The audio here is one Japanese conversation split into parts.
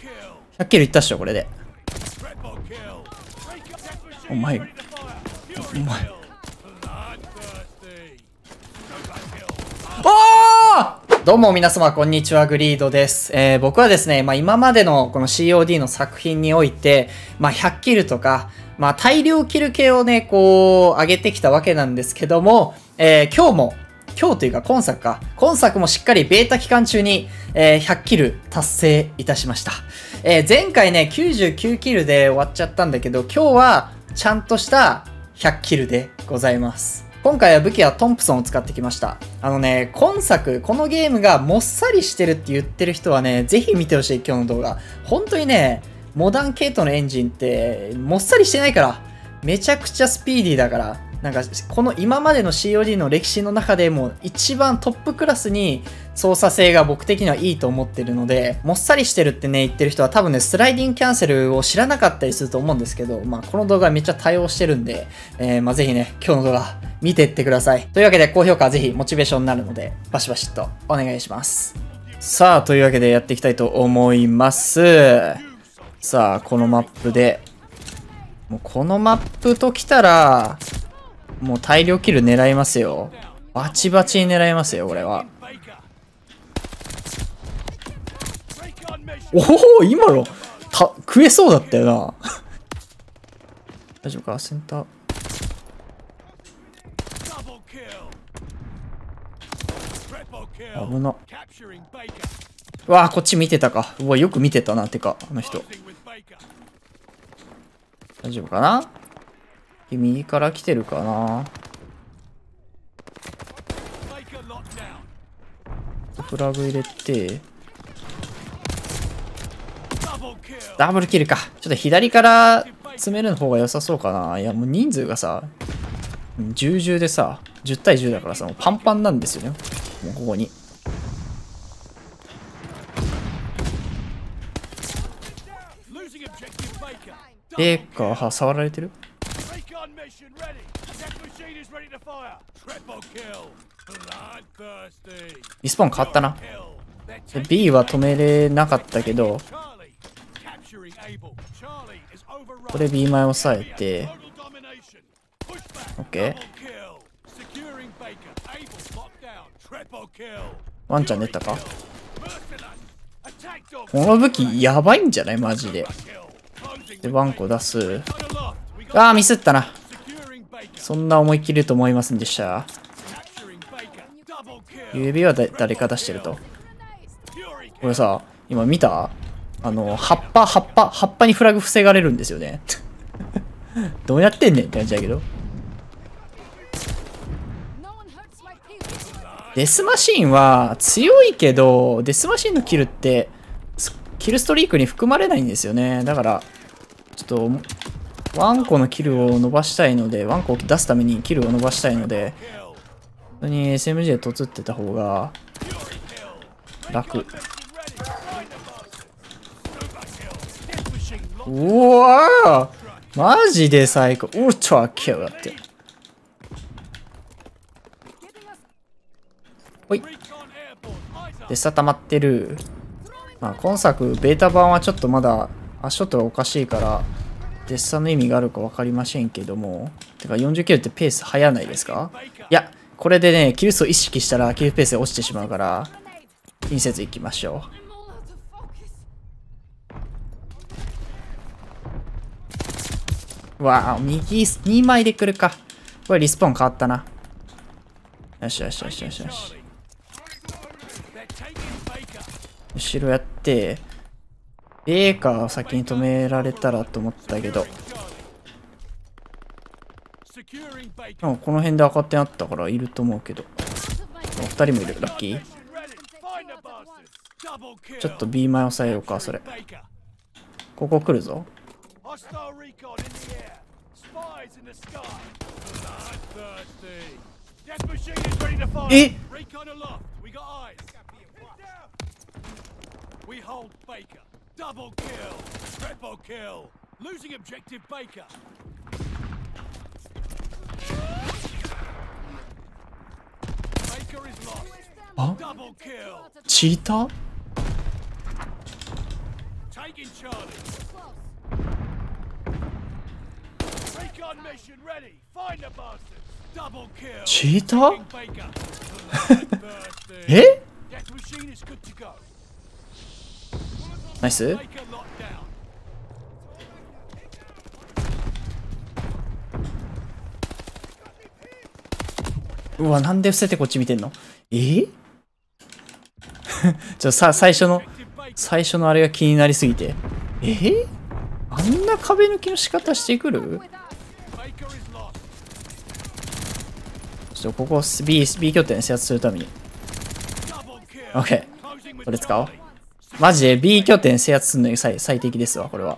100キルいったっしょ、これで。お前。どうも皆様こんにちは、グリードです。僕はですね、今までのこの COD の作品において、100キルとか、大量キル系をね、こう、上げてきたわけなんですけども、今日というか今作もしっかりベータ期間中に、100キル達成いたしました。前回ね、99キルで終わっちゃったんだけど、今日はちゃんとした100キルでございます。今回は武器はトンプソンを使ってきました。今作、このゲームがもっさりしてるって言ってる人はね、ぜひ見てほしい、今日の動画。本当にね、モダン系統のエンジンって、もっさりしてないから、めちゃくちゃスピーディーだから、なんか、この今までの COD の歴史の中でも一番トップクラスに操作性が僕的にはいいと思ってるので、もっさりしてるってね、言ってる人は多分ね、スライディングキャンセルを知らなかったりすると思うんですけど、この動画めっちゃ対応してるんで、ぜひね、今日の動画見ていってください。というわけで、高評価はぜひモチベーションになるので、バシバシっとお願いします。さあ、というわけでやっていきたいと思います。さあ、このマップで、もうこのマップときたら、もう大量キル狙いますよ。バチバチに狙いますよ、これは。おお、今の食えそうだったよな。大丈夫か、センター。危な。うわあ、こっち見てたか。うわ、よく見てたな、てか、あの人。大丈夫かな。右から来てるかな。フラグ入れて、ダブルキルか。ちょっと左から詰める方が良さそうかな。いや、もう人数がさ、10でさ、10対10だからさ、もうパンパンなんですよね。もうここに。か、触られてる？リスポーン変わったな。B は止めれなかったけど、これ B 前押さえて、OK。ワンちゃん出たか？この武器やばいんじゃないマジで。で、ワンコ出す。あー、ミスったな。そんな思い切ると思いませんでした。指は誰か出してると。これさ、今見た？葉っぱにフラグ防がれるんですよね。どうやってんねんって感じだけど。デスマシーンは強いけど、デスマシーンのキルって、キルストリークに含まれないんですよね。だから、ちょっと、ワンコのキルを伸ばしたいので、ワンコを出すためにキルを伸ばしたいので、本当に SMG でとつってた方が楽。うわーマジで最高。ウルトラキルだって。ほい。で、さ溜まってる。今作、ベータ版はちょっとまだ足音がおかしいから、デッサの意味があるか分かりませんけども。てか40キルってペース速らないですか？いや、これでね、キル数を意識したらキルペースが落ちてしまうから、気にせず行きましょう。わあ、右2枚で来るか。これリスポーン変わったな。よしよしよしよしよし。後ろやって、ベーカーを先に止められたらと思ったけど。この辺で赤点あったからいると思うけど。2人もいる。ラッキー。ちょっと B 前押さえようか、それ。ここ来るぞ。え？あ？チーター？ taking Charlie. Recon mission ready. Find the bastards. Double kill. チーター Baker. え Death machine is good to go. ナイス Baker locked down. うわ、なんで伏せてこっち見てんの最初のあれが気になりすぎて。あんな壁抜きの仕方してくる Baker is lost. ちょっとここ B 拠点制圧するために。 Double kill. OK。 Closing with これ使おう Charlie.。 マジで B 拠点制圧するのに最適ですわ、これは。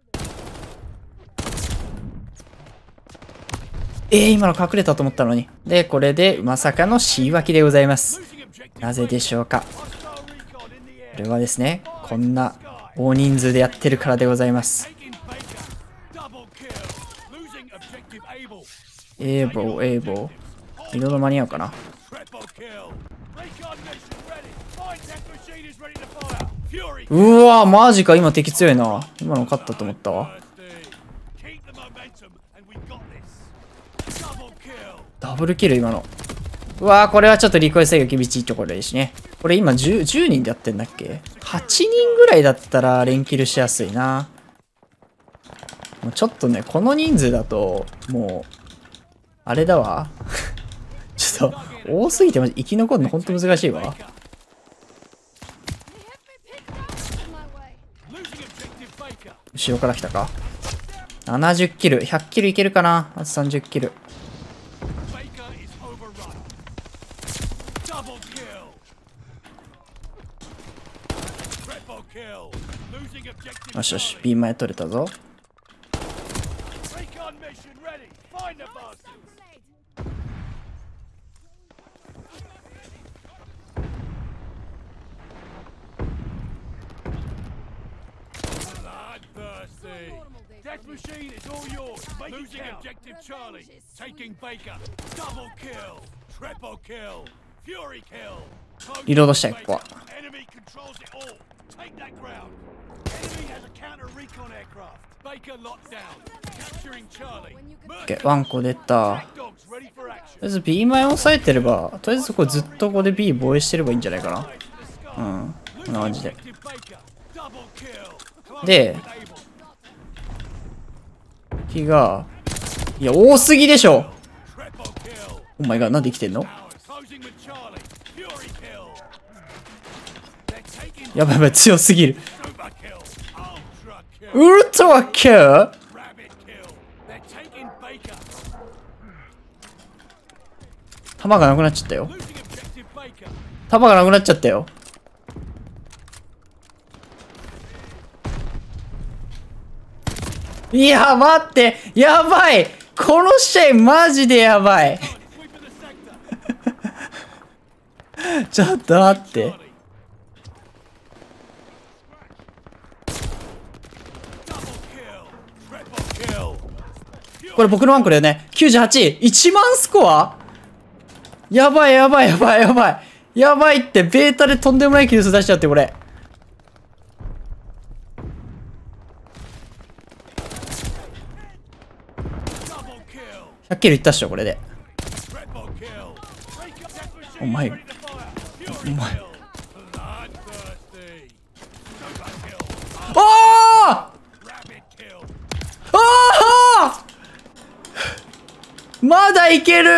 今の隠れたと思ったのに。で、これでまさかの C 脇でございます。 Losing objective. なぜでしょうか。 Hostile recon in the air. これはですね、こんな大人数でやってるからでございます。 Taking Baker. Double kill. Losing objective Able. エーボー。リロード間に合うかな。 Triple kill. Recon mission ready. Fine death machine is ready to fire. Fury. うわマジか、今敵強いな。今の勝ったと思ったわ。 Keep the momentum and we got this. Double kill. ダブルキル今の。うわこれはちょっとリコイル制御厳しいところですね。これ今 10人でやってんだっけ ?8 人ぐらいだったら連キルしやすいな。もうちょっとね、この人数だと、もう、あれだわ。ちょっと、多すぎて生き残るのほんと難しいわ。後ろから来たか。70キル、100キルいけるかな。あと30キル。よしよし、B 前取れたぞ。 Death machine is all yours. Losing objective Charlie. Taking Baker. Double kill. Triple kill. Fury kill. リロードしたい、ここは。 Enemy controls it all. Take that ground. Enemy has a counter recon aircraft. Baker locked down. Capturing Charlie. OK、ワンコ出た。 Dogs ready for action. とりあえず B 前押さえてれば、とりあえずここずっとここで B 防衛してればいいんじゃないかな。うん、こんな感じで。で、敵が、いや、多すぎでしょ。お前がなんで生きてんの。やばいやばい、強すぎる。ウルトラキル。弾がなくなっちゃったよ。弾がなくなっちゃったよ。いや、待って、やばい。この試合マジでやばい。ちょっと待って。これ僕のワンコだよね。98、1万スコア。やばいやばいやばいやばい。やばいって、ベータでとんでもないキル数出しちゃって、これ。100キルいったっしょ、これで。お前。お前。おー！おー！まだいける！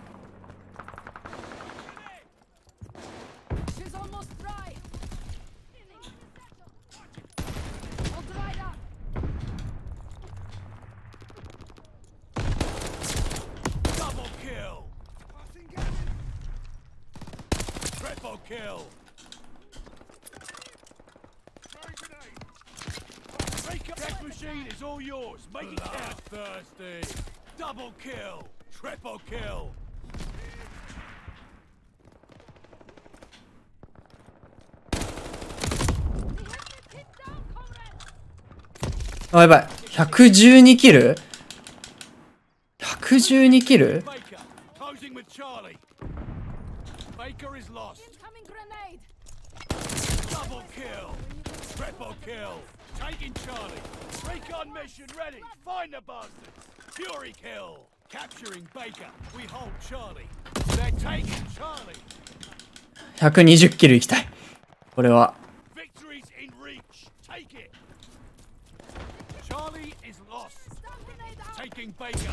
Death machine is all yours. Make it count. Thirsty. Double kill. Triple kill. あ、やばい。112キル ?112 キル Closing with Charlie. Baker is lost. Double kill. Triple kill. Taking Charlie. Recon mission ready. Find the bastards. Fury kill. Capturing Baker. We hold Charlie. They're taking Charlie. 120キルいきたい。これは。 Victory's in reach. Take it. Charlie is lost. Taking Baker.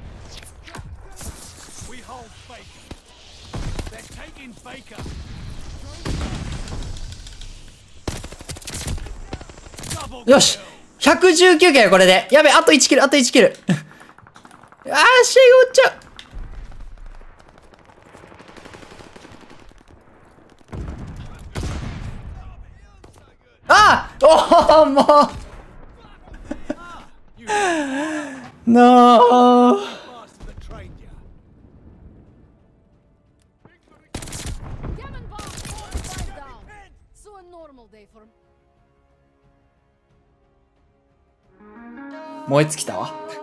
We hold Baker. They're taking Baker. Double よし kill. 119キルやこれで。やべ、あと1キル、あと1キル。あー、試合が終わっちゃう。あーおおもう No Bastard that trained you. Cannon bomb 4-5 down. So a normal day for 燃え尽きたわ。